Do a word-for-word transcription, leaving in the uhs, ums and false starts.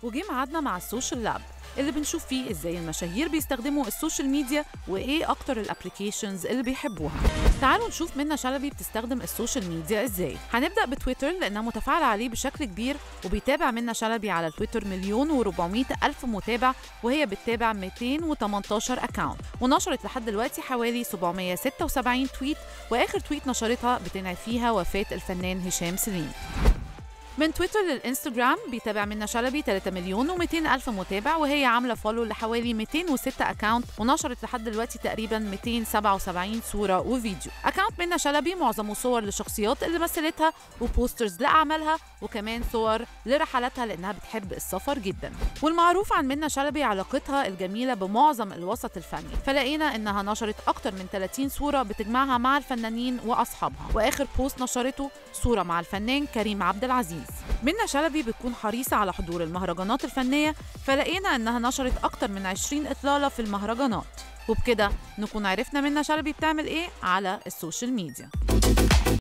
وجه ميعادنا مع السوشيال لاب اللي بنشوف فيه ازاي المشاهير بيستخدموا السوشيال ميديا وايه اكتر الابليكيشنز اللي بيحبوها. تعالوا نشوف منى شلبي بتستخدم السوشيال ميديا ازاي. هنبدا بتويتر لانها متفاعله عليه بشكل كبير، وبيتابع منى شلبي على تويتر مليون وأربعمائة الف متابع، وهي بتتابع مئتين وتمنتاشر اكاونت، ونشرت لحد دلوقتي حوالي سبعمائة وستة وسبعين تويت، واخر تويت نشرتها بتنعي فيها وفاه الفنان هشام سليم. من تويتر للإنستغرام بيتابع منى شلبي ثلاثة مليون ومئتين ألف متابع، وهي عاملة فولو لحوالي مئتين وستة أكاونت، ونشرت لحد دلوقتي تقريبا مئتين وسبعة وسبعين صورة وفيديو. أكاونت منى شلبي معظمه صور لشخصيات اللي مثلتها وبوسترز لأعمالها، وكمان صور لرحلاتها لأنها بتحب السفر جدا. والمعروف عن منى شلبي علاقتها الجميلة بمعظم الوسط الفني، فلقينا إنها نشرت أكتر من ثلاثين صورة بتجمعها مع الفنانين وأصحابها، وآخر بوست نشرته صورة مع الفنان كريم عبد العزيز. منى شلبي بتكون حريصة على حضور المهرجانات الفنية، فلقينا إنها نشرت أكتر من عشرين إطلالة في المهرجانات. وبكده نكون عرفنا منى شلبي بتعمل إيه على السوشيال ميديا.